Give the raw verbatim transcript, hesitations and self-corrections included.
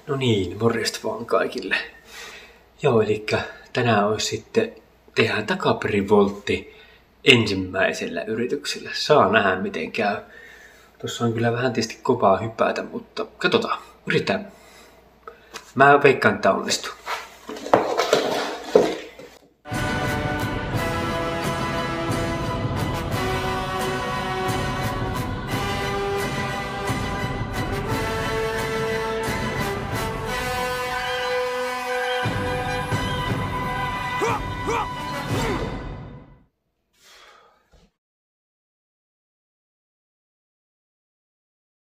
No niin, morjesta vaan kaikille. Joo, eli tänään olisi sitten, tehdään takaperivoltti ensimmäisellä yrityksellä. Saa nähdä miten käy. Tuossa on kyllä vähän tietysti kovaa hypätä, mutta katsotaan, yritetään. Mä veikkaan, että onnistuu.